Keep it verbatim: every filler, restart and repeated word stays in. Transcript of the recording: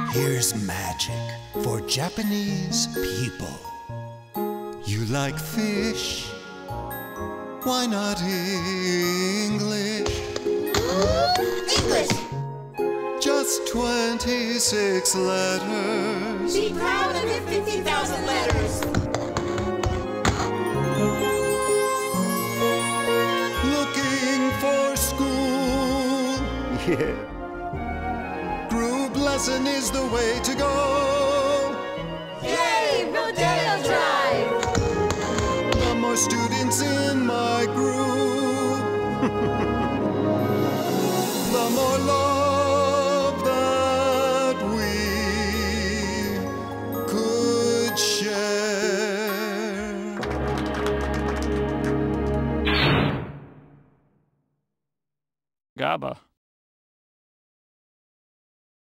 Here's magic for Japanese people. You like fish? Why not English? English! Just twenty-six letters. Be proud of your fifty thousand letters. Looking for school? Yeah. Group lesson is the way to go. Yay! Rodeo Drive! The more students in my group, the more love that we could share. Gaba.